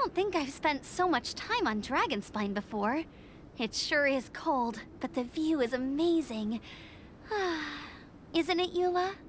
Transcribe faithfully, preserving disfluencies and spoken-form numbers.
don't think I've spent so much time on Dragonspine before. It sure is cold, but the view is amazing. Isn't it, Eula?